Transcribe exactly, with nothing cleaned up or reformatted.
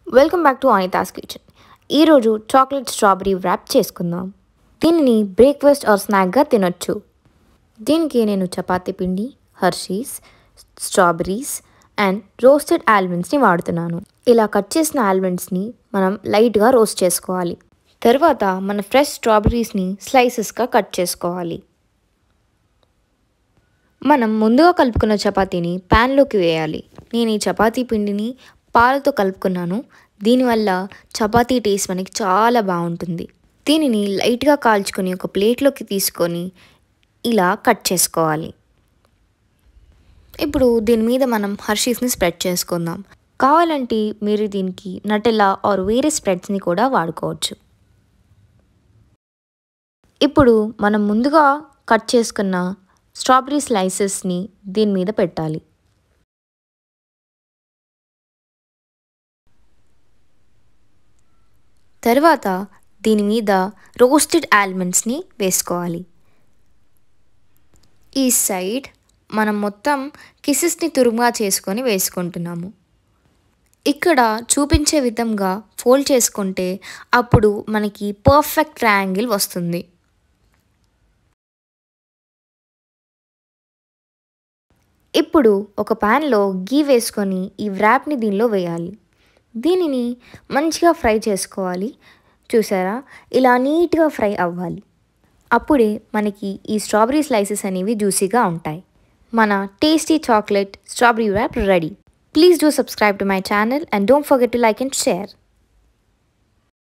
Welcome back to Anitha's kitchen. ఈరోజు chocolate strawberry wrap చేసుకుందాం. దీనిని బ్రేక్ఫాస్ట్ ఆర్ స్నాక్గా తినొచ్చు. దీనికి నేను చపాతీ పిండి, హర్షీస్, స్ట్రాబెరీస్ అండ్ రోస్టెడ్ ఆల్మండ్స్ని వాడుతున్నాను. ఇలా కట్ చేసిన ఆల్మండ్స్ని మనం లైట్గా రోస్ట్ చేసుకోవాలి. తర్వాత మన ఫ్రెష్ స్ట్రాబెరీస్ని స్లైసెస్గా కట్ చేసుకోవాలి. మనం ముందుగా కలుపుకున్న చపాతీని ప్యాన్లోకి వేయాలి. నేను ఈ చపాతీ పిండిని పాలతో కలుపుకున్నాను. దీనివల్ల చపాతీ టేస్ట్ మనకి చాలా బాగుంటుంది. దీనిని లైట్గా కాల్చుకొని ఒక ప్లేట్లోకి తీసుకొని ఇలా కట్ చేసుకోవాలి. ఇప్పుడు దీని మీద మనం హర్షీస్ని స్ప్రెడ్ చేసుకుందాం. కావాలంటే మీరు దీనికి నటెల్లా ఆర్ వేరే స్ప్రెడ్స్ని కూడా వాడుకోవచ్చు. ఇప్పుడు మనం ముందుగా కట్ చేసుకున్న స్ట్రాబెరీ స్లైసెస్ని దీని మీద పెట్టాలి. తర్వాత దీని మీద రోస్టెడ్ ఆల్మండ్స్ని వేసుకోవాలి. ఈ సైడ్ మనం మొత్తం కిసెస్ని తురుముగా చేసుకొని వేసుకుంటున్నాము. ఇక్కడ చూపించే విధంగా ఫోల్డ్ చేసుకుంటే అప్పుడు మనకి పర్ఫెక్ట్ ట్రయాంగిల్ వస్తుంది. ఇప్పుడు ఒక ప్యాన్లో గీ వేసుకొని ఈ వ్రాప్ని దీనిలో వేయాలి. దీనిని మంచిగా ఫ్రై చేసుకోవాలి. చూసారా, ఇలా నీట్గా ఫ్రై అవ్వాలి. అప్పుడే మనకి ఈ స్ట్రాబెరీ స్లైసెస్ అనేవి జ్యూసీగా ఉంటాయి. మన tasty chocolate strawberry wrap ready. Please do subscribe to my channel and don't forget to like and share.